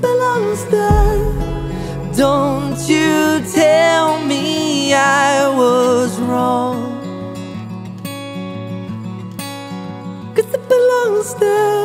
belongs there. Don't you tell me I was wrong, 'cause it belongs there.